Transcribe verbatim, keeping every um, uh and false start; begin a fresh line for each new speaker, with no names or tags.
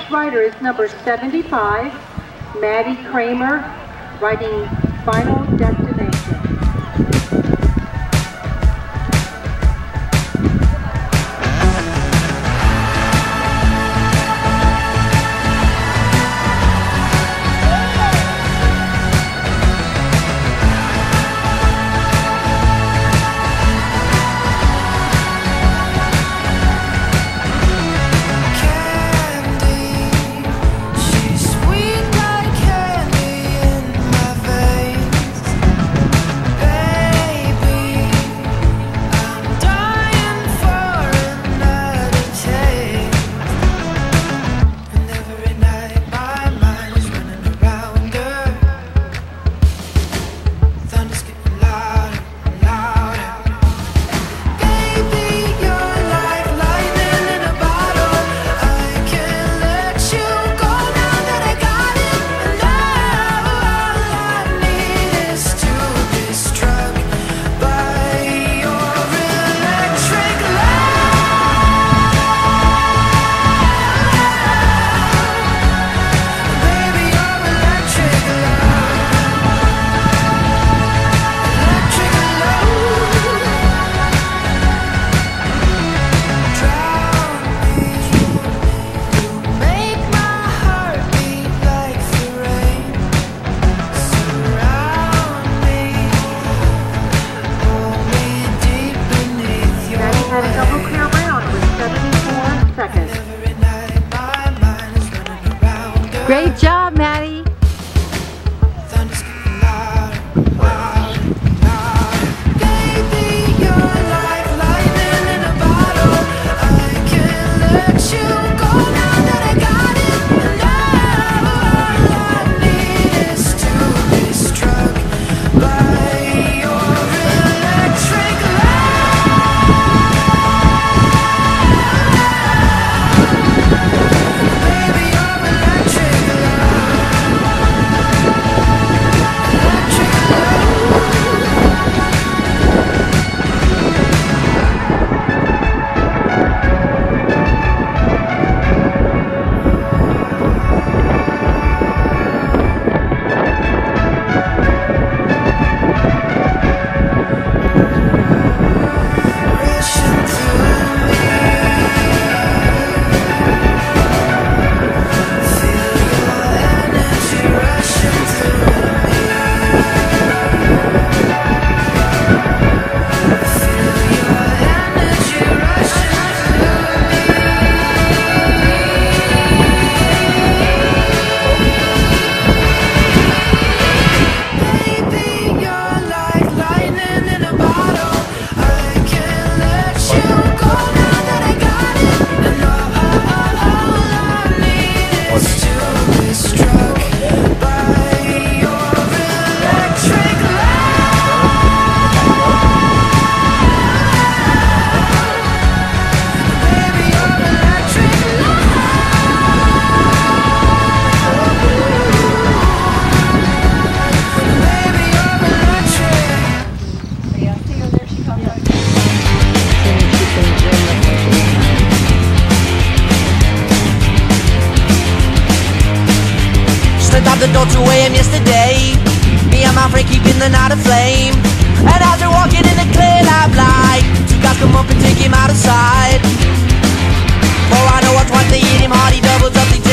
next rider is number seventy-five, Maddie Kramer, riding Final Destination.
Great job, Maddie.
The door two A M yesterday, me and my friend keeping the night aflame. And as we're walking in the clear light light, two guys come up and take him out of sight. For I know what's what, they hit him hard, he doubles up, they